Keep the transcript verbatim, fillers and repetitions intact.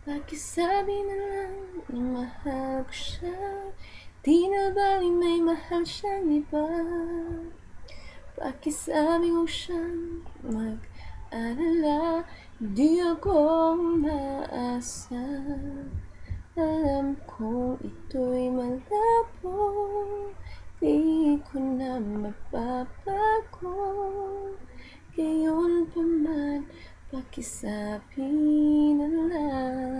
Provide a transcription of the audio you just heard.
Pakisabi na lang na mahal ko siya, di na bali may mahal siyang iba. Pakisabi ko siyang mag-alala, di ako umaasa. Alam kong ito'y malabo, di ko na mapapago. Gayon pa man, pakisabi na lang.